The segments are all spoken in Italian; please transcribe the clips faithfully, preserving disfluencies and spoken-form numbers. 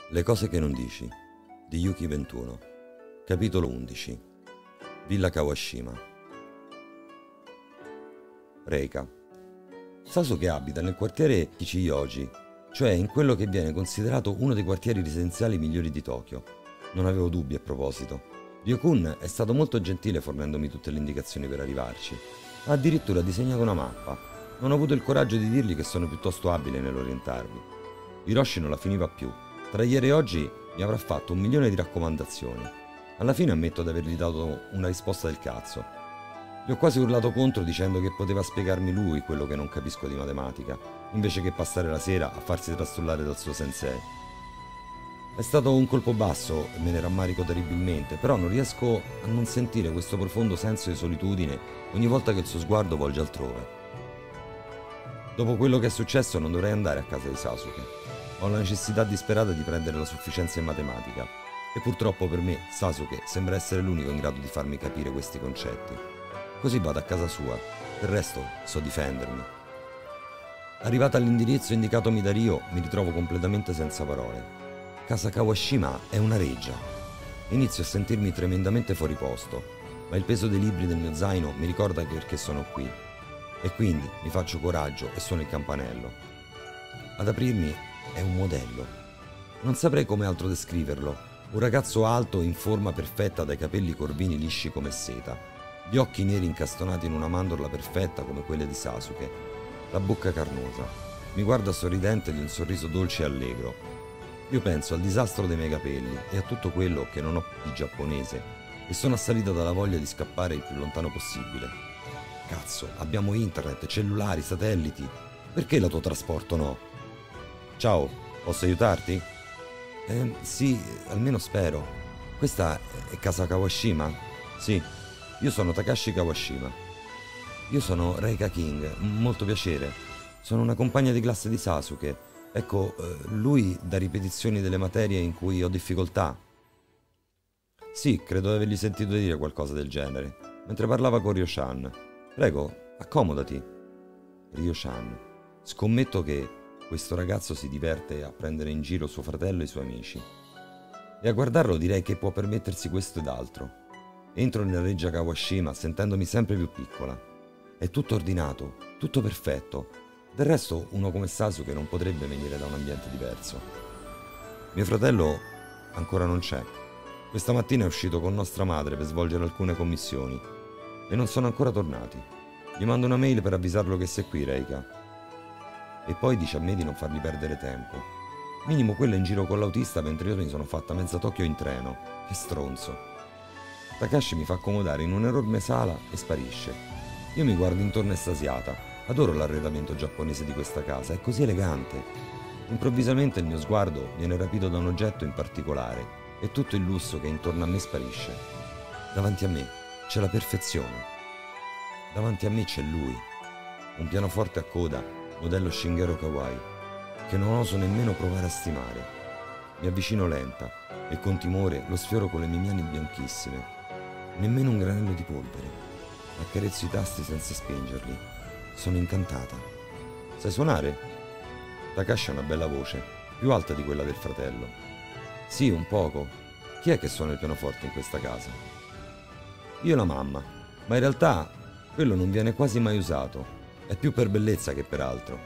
Le cose che non dici di Yuki ventuno. Capitolo undici. Villa Kawashima. Reika. Sasuke abita nel quartiere Kichiyoji, cioè in quello che viene considerato uno dei quartieri residenziali migliori di Tokyo. Non avevo dubbi a proposito. Ryokun è stato molto gentile fornendomi tutte le indicazioni per arrivarci. Ha addirittura disegnato una mappa. Non ho avuto il coraggio di dirgli che sono piuttosto abile nell'orientarmi. Hiroshi non la finiva più. Tra ieri e oggi mi avrà fatto un milione di raccomandazioni. Alla fine ammetto di avergli dato una risposta del cazzo. Gli ho quasi urlato contro dicendo che poteva spiegarmi lui quello che non capisco di matematica, invece che passare la sera a farsi trastullare dal suo sensei. È stato un colpo basso e me ne rammarico terribilmente, però non riesco a non sentire questo profondo senso di solitudine ogni volta che il suo sguardo volge altrove. Dopo quello che è successo non dovrei andare a casa di Sasuke. Ho la necessità disperata di prendere la sufficienza in matematica e purtroppo per me Sasuke sembra essere l'unico in grado di farmi capire questi concetti. Così vado a casa sua, del resto so difendermi. Arrivata all'indirizzo indicatomi da Ryo mi ritrovo completamente senza parole. Casa Kawashima è una reggia. Inizio a sentirmi tremendamente fuori posto, ma il peso dei libri del mio zaino mi ricorda perché sono qui. E quindi mi faccio coraggio e suono il campanello. Ad aprirmi è un modello. Non saprei come altro descriverlo. Un ragazzo alto in forma perfetta dai capelli corvini lisci come seta, gli occhi neri incastonati in una mandorla perfetta come quelle di Sasuke, la bocca carnosa. Mi guarda sorridente di un sorriso dolce e allegro. Io penso al disastro dei miei capelli e a tutto quello che non ho di giapponese e sono assalito dalla voglia di scappare il più lontano possibile. Cazzo, abbiamo internet, cellulari, satelliti. Perché l'autotrasporto no? Ciao, posso aiutarti? Eh, sì, almeno spero. Questa è casa Kawashima? Sì, io sono Takashi Kawashima. Io sono Reika King, molto piacere. Sono una compagna di classe di Sasuke. Ecco, eh, lui dà ripetizioni delle materie in cui ho difficoltà. Sì, credo di avergli sentito dire qualcosa del genere, mentre parlava con Ryo-chan. Prego, accomodati. Ryo-chan. Scommetto che questo ragazzo si diverte a prendere in giro suo fratello e i suoi amici. E a guardarlo direi che può permettersi questo ed altro. Entro nella reggia Kawashima sentendomi sempre più piccola. È tutto ordinato, tutto perfetto. Del resto uno come Sasuke non potrebbe venire da un ambiente diverso. Mio fratello ancora non c'è. Questa mattina è uscito con nostra madre per svolgere alcune commissioni e non sono ancora tornati. Gli mando una mail per avvisarlo che sei qui, Reika. E poi dice a me di non fargli perdere tempo. Minimo quella in giro con l'autista mentre io mi sono fatta mezza Tokyo in treno. Che stronzo. Takashi mi fa accomodare in un'enorme sala e sparisce. Io mi guardo intorno estasiata. Adoro l'arredamento giapponese di questa casa, è così elegante. Improvvisamente il mio sguardo viene rapito da un oggetto in particolare e tutto il lusso che intorno a me sparisce. Davanti a me c'è la perfezione. Davanti a me c'è lui. Un pianoforte a coda modello Shigeru Kawai, che non oso nemmeno provare a stimare. Mi avvicino lenta e con timore lo sfioro con le mie mani bianchissime. Nemmeno un granello di polvere. Accarezzo i tasti senza spingerli. Sono incantata. Sai suonare? Takashi ha una bella voce, più alta di quella del fratello. Sì, un poco. Chi è che suona il pianoforte in questa casa? Io e la mamma, ma in realtà quello non viene quasi mai usato. È più per bellezza che per altro.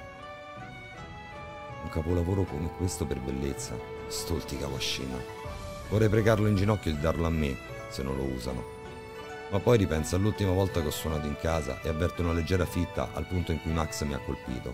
Un capolavoro come questo per bellezza, stolti Kawashima. Vorrei pregarlo in ginocchio di darlo a me, se non lo usano. Ma poi ripenso all'ultima volta che ho suonato in casa e avverto una leggera fitta al punto in cui Max mi ha colpito.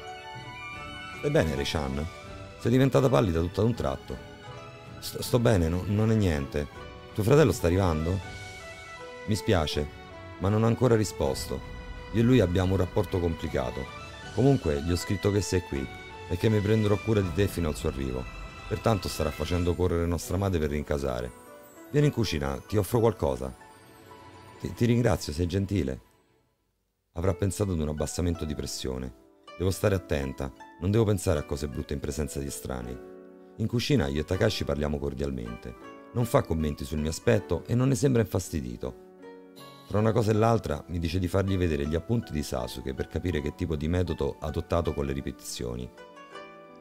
Stai bene, Rei-chan? Sei diventata pallida tutta d'un tratto. Sto, sto bene, no, non è niente. Tuo fratello sta arrivando? Mi spiace, ma non ha ancora risposto. Io e lui abbiamo un rapporto complicato. Comunque gli ho scritto che sei qui e che mi prenderò cura di te fino al suo arrivo. Pertanto starà facendo correre nostra madre per rincasare. Vieni in cucina, ti offro qualcosa. Ti, ti ringrazio, sei gentile. Avrà pensato ad un abbassamento di pressione. Devo stare attenta, non devo pensare a cose brutte in presenza di estranei. In cucina io e Takashi parliamo cordialmente. Non fa commenti sul mio aspetto e non ne sembra infastidito. Tra una cosa e l'altra mi dice di fargli vedere gli appunti di Sasuke per capire che tipo di metodo ha adottato con le ripetizioni.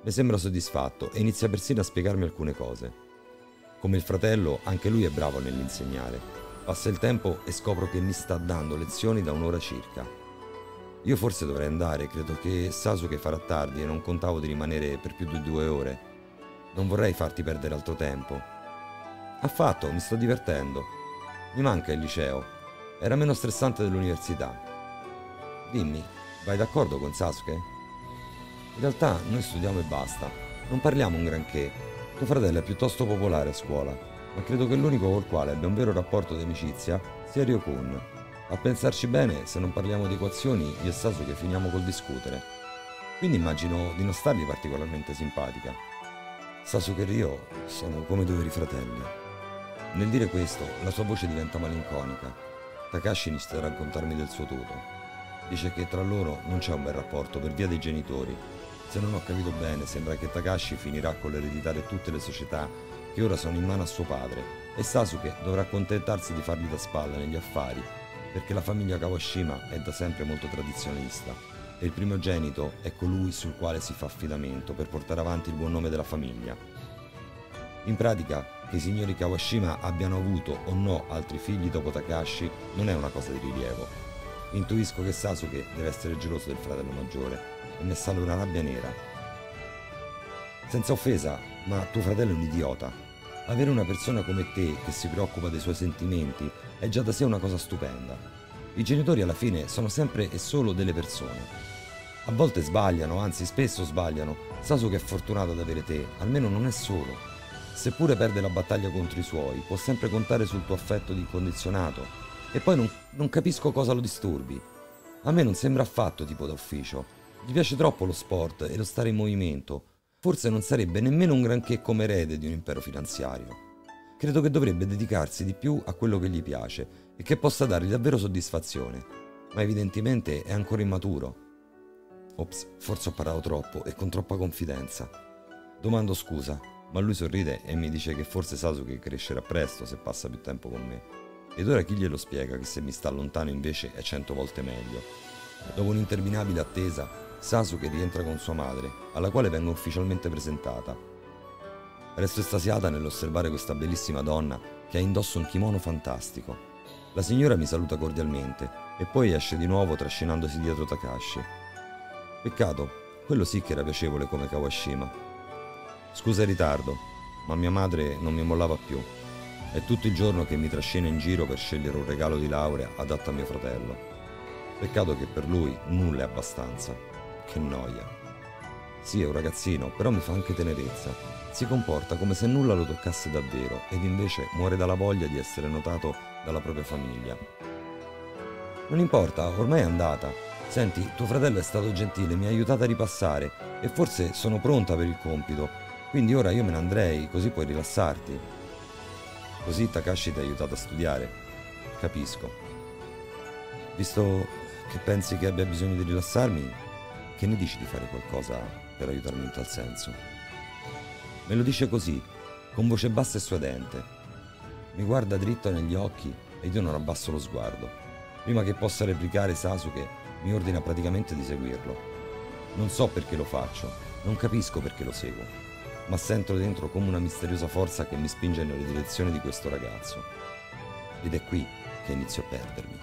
Mi sembra soddisfatto e inizia persino a spiegarmi alcune cose. Come il fratello, anche lui è bravo nell'insegnare. Passa il tempo e scopro che mi sta dando lezioni da un'ora circa. Io forse dovrei andare, credo che Sasuke farà tardi e non contavo di rimanere per più di due ore. Non vorrei farti perdere altro tempo. Affatto, mi sto divertendo. Mi manca il liceo. Era meno stressante dell'università. Dimmi, vai d'accordo con Sasuke? In realtà noi studiamo e basta. Non parliamo un granché. Tuo fratello è piuttosto popolare a scuola, ma credo che l'unico col quale abbia un vero rapporto di amicizia sia Ryokun. A pensarci bene, se non parliamo di equazioni, io e Sasuke finiamo col discutere. Quindi immagino di non stargli particolarmente simpatica. Sasuke e Ryo sono come due veri fratelli. Nel dire questo, la sua voce diventa malinconica. Takashi inizia a raccontarmi del suo tuto. Dice che tra loro non c'è un bel rapporto per via dei genitori. Se non ho capito bene, sembra che Takashi finirà con l'ereditare tutte le società che ora sono in mano a suo padre e Sasuke dovrà accontentarsi di fargli da spalla negli affari, perché la famiglia Kawashima è da sempre molto tradizionalista e il primogenito è colui sul quale si fa affidamento per portare avanti il buon nome della famiglia. In pratica, che i signori Kawashima abbiano avuto o no altri figli dopo Takashi non è una cosa di rilievo. Intuisco che Sasuke deve essere geloso del fratello maggiore e ne sale una rabbia nera. Senza offesa, ma tuo fratello è un idiota. Avere una persona come te che si preoccupa dei suoi sentimenti è già da sé una cosa stupenda. I genitori alla fine sono sempre e solo delle persone. A volte sbagliano, anzi spesso sbagliano. Sasuke è fortunato ad avere te, almeno non è solo. Seppure perde la battaglia contro i suoi, può sempre contare sul tuo affetto incondizionato. E poi non, non capisco cosa lo disturbi. A me non sembra affatto tipo da ufficio. Gli piace troppo lo sport e lo stare in movimento. Forse non sarebbe nemmeno un granché come erede di un impero finanziario. Credo che dovrebbe dedicarsi di più a quello che gli piace e che possa dargli davvero soddisfazione. Ma evidentemente è ancora immaturo. Ops, forse ho parlato troppo e con troppa confidenza. Domando scusa, ma lui sorride e mi dice che forse Sasuke crescerà presto se passa più tempo con me. Ed ora chi glielo spiega che se mi sta lontano invece è cento volte meglio? Dopo un'interminabile attesa, Sasuke rientra con sua madre, alla quale vengo ufficialmente presentata. Resto estasiata nell'osservare questa bellissima donna che ha indosso un kimono fantastico. La signora mi saluta cordialmente e poi esce di nuovo trascinandosi dietro Takashi. Peccato, quello sì che era piacevole come Kawashima. Scusa il ritardo, ma mia madre non mi mollava più. È tutto il giorno che mi trascina in giro per scegliere un regalo di laurea adatto a mio fratello. Peccato che per lui nulla è abbastanza. Che noia. Sì, è un ragazzino, però mi fa anche tenerezza. Si comporta come se nulla lo toccasse davvero ed invece muore dalla voglia di essere notato dalla propria famiglia. Non importa, ormai è andata. Senti, tuo fratello è stato gentile, mi ha aiutato a ripassare e forse sono pronta per il compito. Quindi ora io me ne andrei, così puoi rilassarti. Così Takashi ti ha aiutato a studiare. Capisco. Visto che pensi che abbia bisogno di rilassarmi, che ne dici di fare qualcosa per aiutarmi in tal senso? Me lo dice così, con voce bassa e suadente. Mi guarda dritto negli occhi ed io non abbasso lo sguardo. Prima che possa replicare Sasuke, mi ordina praticamente di seguirlo. Non so perché lo faccio, non capisco perché lo seguo, ma sento dentro come una misteriosa forza che mi spinge nelle direzioni di questo ragazzo. Ed è qui che inizio a perdermi.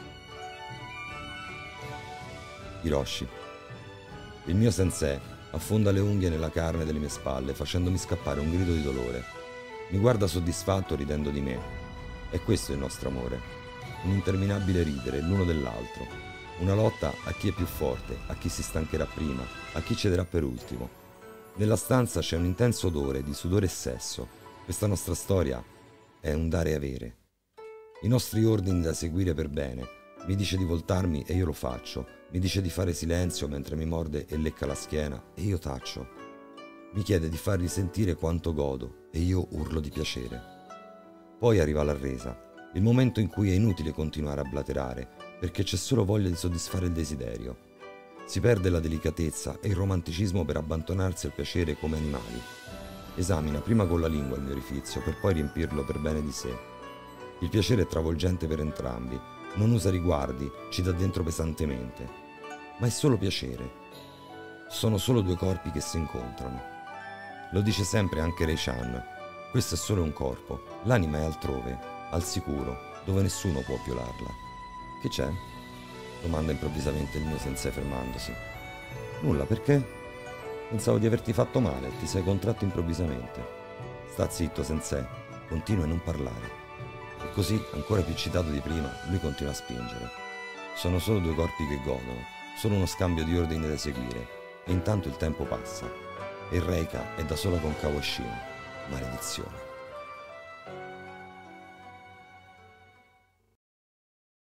Hiroshi. Il mio sensei affonda le unghie nella carne delle mie spalle, facendomi scappare un grido di dolore. Mi guarda soddisfatto ridendo di me. E questo è il nostro amore. Un interminabile ridere l'uno dell'altro. Una lotta a chi è più forte, a chi si stancherà prima, a chi cederà per ultimo. Nella stanza c'è un intenso odore di sudore e sesso. Questa nostra storia è un dare e avere. I nostri ordini da seguire per bene. Mi dice di voltarmi e io lo faccio. Mi dice di fare silenzio mentre mi morde e lecca la schiena e io taccio. Mi chiede di fargli sentire quanto godo e io urlo di piacere. Poi arriva la resa, il momento in cui è inutile continuare a blaterare, perché c'è solo voglia di soddisfare il desiderio. Si perde la delicatezza e il romanticismo per abbandonarsi al piacere come animali. Esamina prima con la lingua il mio orifizio per poi riempirlo per bene di sé. Il piacere è travolgente per entrambi, non usa riguardi, ci dà dentro pesantemente. Ma è solo piacere. Sono solo due corpi che si incontrano. Lo dice sempre anche Rei-chan. Questo è solo un corpo, l'anima è altrove, al sicuro, dove nessuno può violarla. Che c'è? Domanda improvvisamente il mio sensei fermandosi. Nulla, perché? Pensavo di averti fatto male, ti sei contratto improvvisamente. Sta zitto, sensei, continua a non parlare. E così, ancora più eccitato di prima, lui continua a spingere. Sono solo due corpi che godono, solo uno scambio di ordini da eseguire, e intanto il tempo passa. E Reika è da sola con Kawashima. Maledizione.